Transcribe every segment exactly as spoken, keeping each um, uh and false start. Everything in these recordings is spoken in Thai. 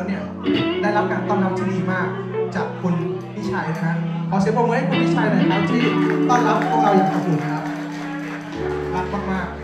แล้วเนี่ยได้รับการต้อนรับที่ดีมากจากคุณพี่ชัยนะฮะขอเสียงปรบมือให้คุณพี่ชัยหน่อยครับที่ต้อนรับพวกเราอย่างอบอุ่นนะครับรักมากๆ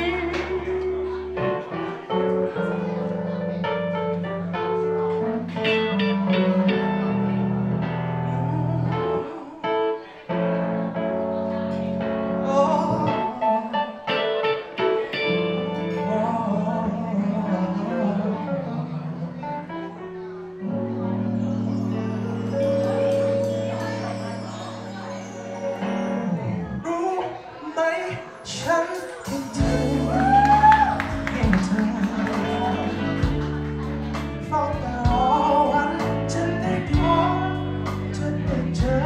ฉันคิดถึงเพียงเธอเฝ้าแต่รอวันจะได้พบจะได้เจอ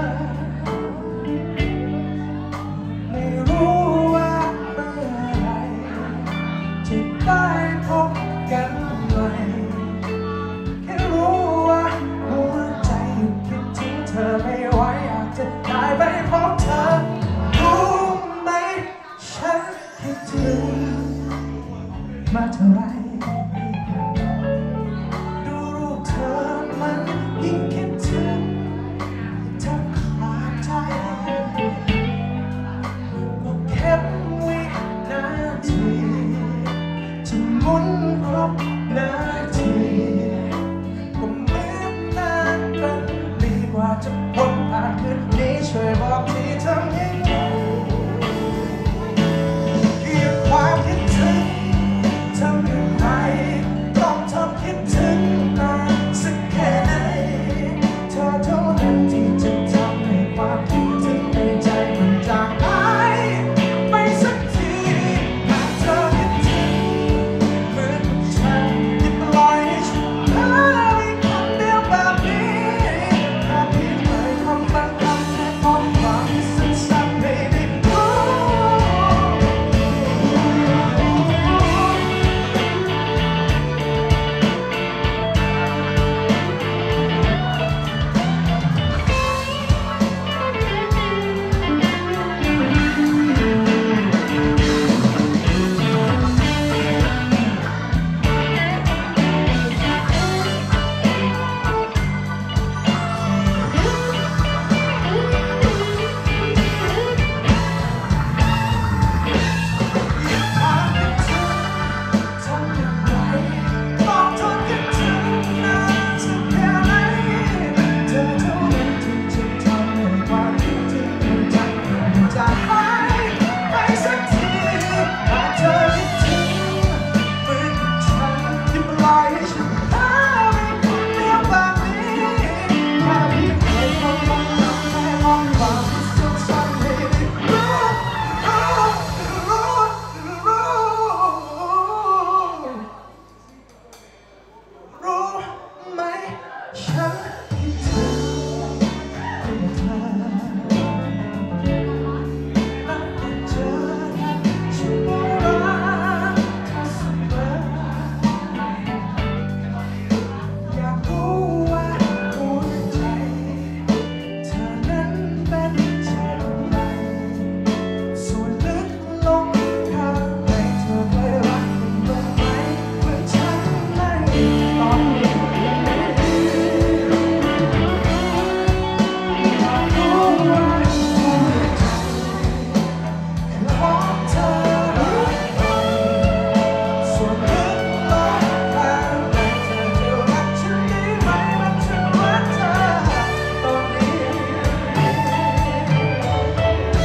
ไม่รู้ว่าเมื่อไรจะได้พบกันใหม่แค่รู้ว่าหัวใจอยู่คิดถึงเธอไม่ไหวอยากจะได้ไปพบเธอฉันคิดถึงมาเท่าไรดูรูปเธอมันยิ่งคิดถึงแทบขาดใจก็เก็บวินาทีจะหมุนครบนาทีก็เหมือนนานเป็นปีกว่าจะพ้นผ่านคืนนี้ช่วยบอกทีทำยังไงความคิดถึงทำอย่างไรต้องทนคิดถึงนานสักแค่ไหนเธอเท่านั้นที่จะทำให้ความคิดถึงในใจมันจางหายไปสักทีหากเธอคิดถึงเหมือนฉันที่ปล่อยให้ฉันเพ้อไปคนเดียวแบบนี้แค่เพียงไม่ทำบางคำแค่ข้อความสั้นๆไม่ได้รู้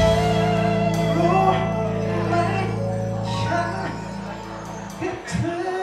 คิดถึง